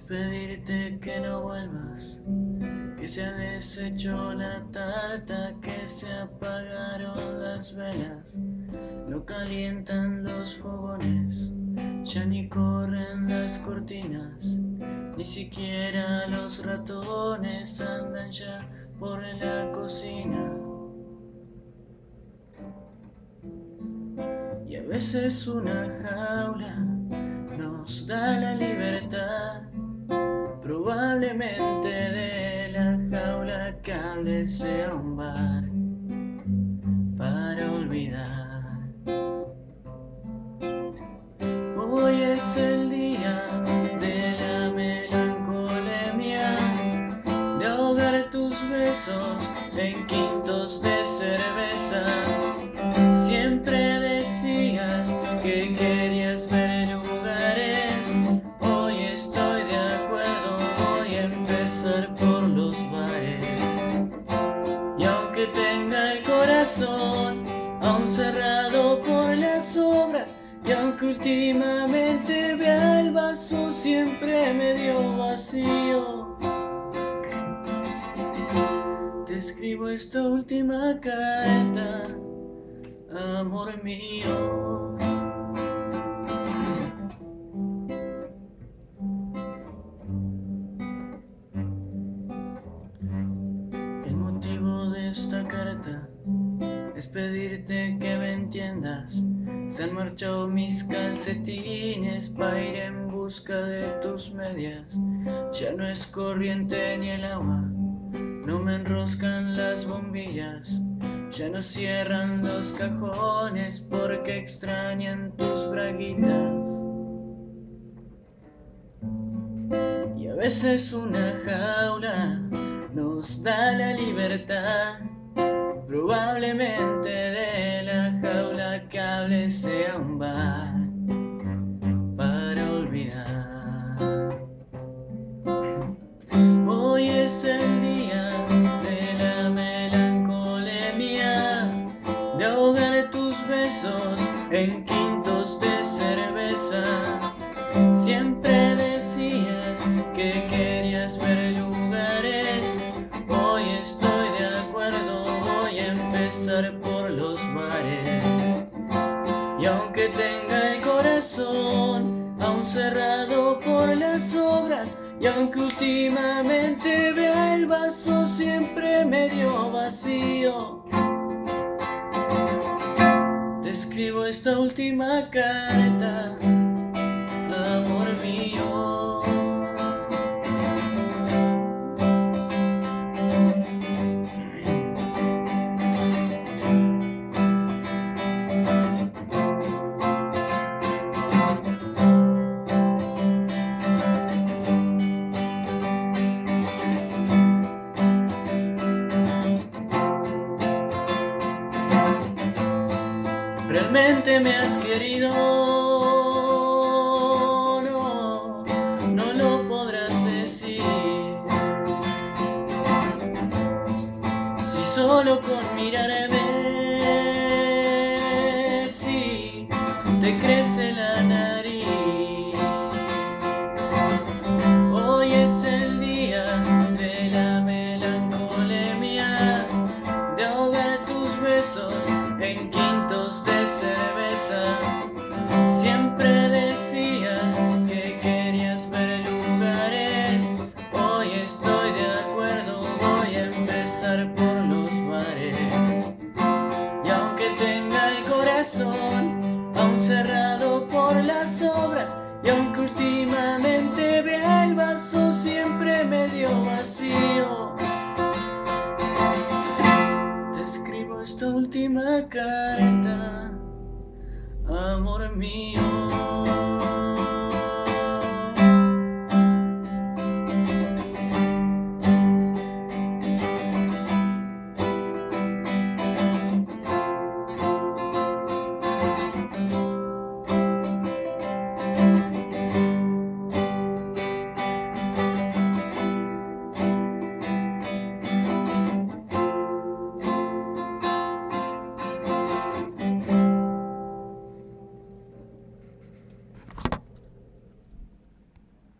pedirte que no vuelvas, que se ha deshecho la tarta, que se apagaron las velas, no calientan los fogones, ya ni corren las cortinas, ni siquiera los ratones andan ya por la cocina. Y a veces una jaula nos da la libertad, probablemente de la jaula cable sea un bar para olvidar. Hoy es el día de la melancolemia, de ahogar tus besos en quintos de cerveza. Siempre decías que querías ver lugares, hoy estoy de acuerdo, voy a empezar por los bares. Y aunque tenga el corazón aún cerrado por las obras, y aunque últimamente vea el vaso siempre medio vacío, te escribo esta última carta, amor mío. El motivo de esta carta es pedirte que me entiendas. Se han marchado mis calcetines para ir en busca de tus medias. Ya no es corriente ni el agua, no me enroscan las bombillas, ya no cierran los cajones porque extrañan tus braguitas. Y a veces una jaula nos da la libertad, probablemente de la jaula cable sea un bar para olvidar. Hoy es el día de la melancolemia, de ahogar tus besos en quintos de cerveza. Siempre decías que querías ver lugares, hoy estoy de acuerdo, voy a empezar por los bares. Y aunque tenga el corazón aún cerrado por las obras, y aunque últimamente vea el vaso siempre medio vacío, te escribo esta última carta, amor mío. Realmente me has querido, no, no lo podrás decir. Si solo con mirarme, sí, te crece la nariz. Hoy es el día de la melancolemia, de ahogar tus besos en quintos de cerveza. Siempre decías que querías ver lugares, hoy estoy de acuerdo, voy a empezar por los bares. Y aunque tenga el corazón aún cerrado por las obras, y aunque últimamente vea el vaso siempre medio vacío, te escribo esta última carta, amor mío.